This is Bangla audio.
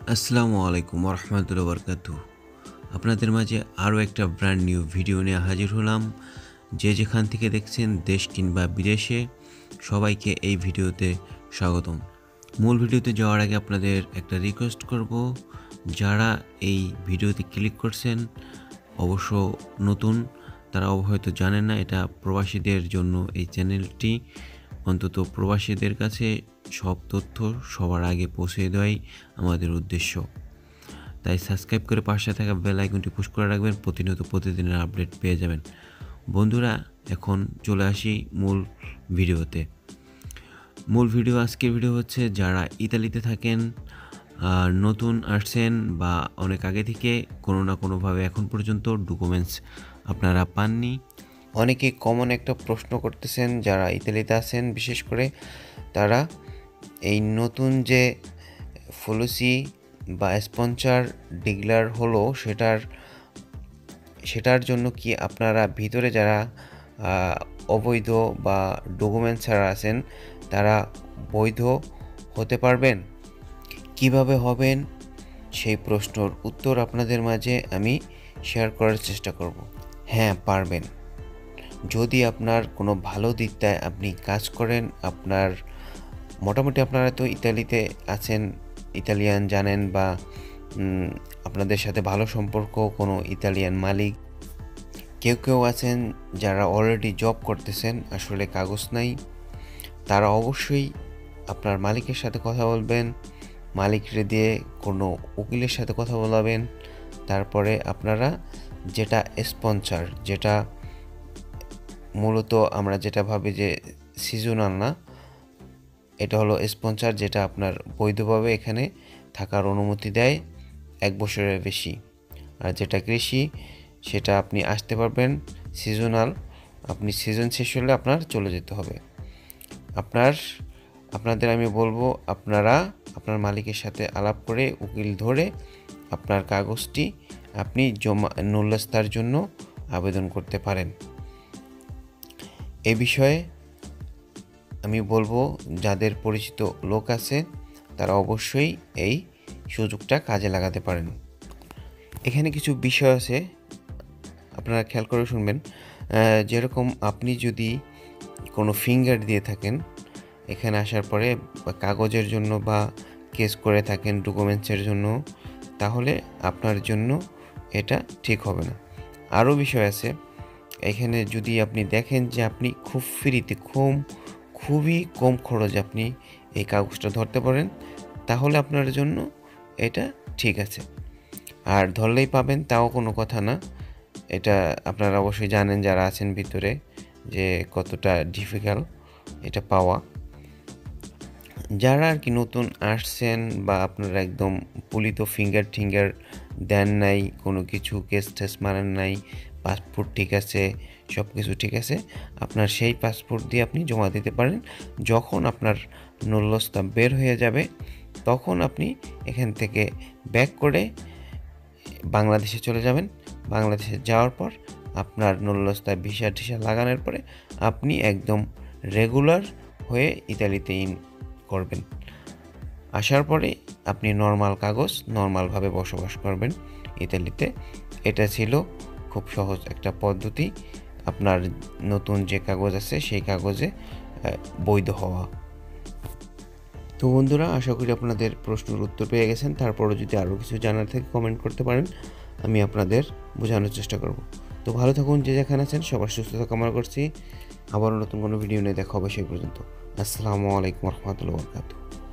আসসালামু আলাইকুম ওরহমতুল্লাহ বরকাতু। আপনাদের মাঝে আরও একটা ব্র্যান্ড নিউ ভিডিও নিয়ে হাজির হলাম। যে যেখান থেকে দেখছেন দেশ কিংবা বিদেশে, সবাইকে এই ভিডিওতে স্বাগতম। মূল ভিডিওতে যাওয়ার আগে আপনাদের একটা রিকোয়েস্ট করব, যারা এই ভিডিওতে ক্লিক করছেন অবশ্য নতুন, তারা হয়তো জানেন না এটা প্রবাসীদের জন্য এই চ্যানেলটি। অন্তত প্রবাসীদের কাছে সব তথ্য সবার আগে পৌঁছে দেওয়াই আমাদের উদ্দেশ্য। তাই সাবস্ক্রাইব করে পাশে থাকা বেল আইকনটি পুশ করে রাখবেন, প্রতিদিনের আপডেট পেয়ে যাবেন। বন্ধুরা, এখন চলে আসি মূল ভিডিওতে। আজকের ভিডিও হচ্ছে, যারা ইতালিতে থাকেন, নতুন আসছেন বা অনেক আগে থেকে কোনো না কোনোভাবে এখন পর্যন্ত ডকুমেন্টস আপনারা পাননি। অনেকে কমন একটা প্রশ্ন করতেছেন যারা ইতালিতে আছেন, বিশেষ করে তারা এই নতুন যে ফলসি বা স্পন্সর ডিক্লেয়ার হলো সেটার জন্য কি আপনারা ভিতরে যারা অবৈধ বা ডকুমেন্ট ছাড়া আছেন তারা বৈধ হতে পারবেন? কিভাবে হবেন সেই প্রশ্নের উত্তর আপনাদের মাঝে আমি শেয়ার করার চেষ্টা করব। হ্যাঁ, পারবেন। যদি আপনার কোনো ভালো দিকটায় আপনি কাজ করেন, আপনার মোটামুটি আপনারা তো ইতালিতে আছেন, ইতালিয়ান জানেন বা আপনাদের সাথে ভালো সম্পর্ক কোনো ইতালিয়ান মালিক, কেউ আছেন যারা অলরেডি জব করতেছেন, আসলে কাগজ নাই, তারা অবশ্যই আপনার মালিকের সাথে কথা বলবেন, মালিকরে দিয়ে কোনো উকিলের সাথে কথা বলাবেন। তারপরে আপনারা যেটা স্পন্সর, যেটা মূলত আমরা যেটা ভাবি যে সিজনাল না, এটা হলো স্পন্সর, যেটা আপনার বৈধভাবে এখানে থাকার অনুমতি দেয় 1 বছরের বেশি। আর যেটা কৃষি, সেটা আপনি আসতে পারবেন সিজনাল, আপনি সিজন শেষ হলে আপনার চলে যেতে হবে। আপনাদের আমি বলবো, আপনারা আপনার মালিকের সাথে আলাপ করে উকিল ধরে আপনার কাগজটি আপনি নুল্লাস্তার জন্য আবেদন করতে পারেন। এ বিষয়ে আমি বলবো, যাদের পরিচিত লোক আছে তারা অবশ্যই এই সুযোগটা কাজে লাগাতে পারেন। এখানে কিছু বিষয় আছে, আপনারা খেয়াল করে শুনবেন। যেরকম আপনি যদি কোনো ফিঙ্গার দিয়ে থাকেন এখানে আসার পরে কাগজের জন্য বা কেস করে থাকেন ডকুমেন্টসের জন্য, তাহলে আপনার জন্য এটা ঠিক হবে না। আরও বিষয় আছে, এখানে যদি আপনি দেখেন যে আপনি খুব ফ্রিতে, খুবই কম খরচে আপনি এই কাগজটা ধরতে পারেন, তাহলে আপনার জন্য এটা ঠিক আছে। আর ধরলেই পাবেন তাও কোনো কথা না, এটা আপনারা অবশ্যই জানেন যারা আছেন ভিতরে যে কতটা ডিফিকাল্ট এটা পাওয়া। যারা আর কি নতুন আসছেন বা আপনারা একদম পুলিত ফিঙ্গার দেন নাই, কোনো কিছু কেস টেস মারেন নাই, পাসপোর্ট ঠিক আছে, সব কিছু ঠিক আছে, আপনার সেই পাসপোর্ট দিয়ে আপনি জমা দিতে পারেন। যখন আপনার নুল্লস্তা বের হয়ে যাবে তখন আপনি এখান থেকে ব্যাক করে বাংলাদেশে চলে যাবেন। বাংলাদেশে যাওয়ার পর আপনার নুল্লস্তায় ভিসা টিসা লাগানোর পরে আপনি একদম রেগুলার হয়ে ইতালিতে করবেন। আসার পরে আপনি নর্মাল কাগজ, নর্মালভাবে বসবাস করবেন ইতালিতে। এটা ছিল খুব সহজ একটা পদ্ধতি আপনার নতুন যে কাগজ আছে সেই কাগজে বৈধ হওয়া। তো বন্ধুরা, আশা করি আপনাদের প্রশ্নের উত্তর পেয়ে গেছেন। তারপরও যদি আরও কিছু জানার থাকে কমেন্ট করতে পারেন, আমি আপনাদের বোঝানোর চেষ্টা করব। তো ভালো থাকুন, যে যেখানে আছেন সবার সুস্থতা কামনা করছি। আবারও নতুন কোনো ভিডিও নিয়ে দেখা হবে, সেই পর্যন্ত আসসালামু আলাইকুম রহমতুল্লাহ বরকাতুহু।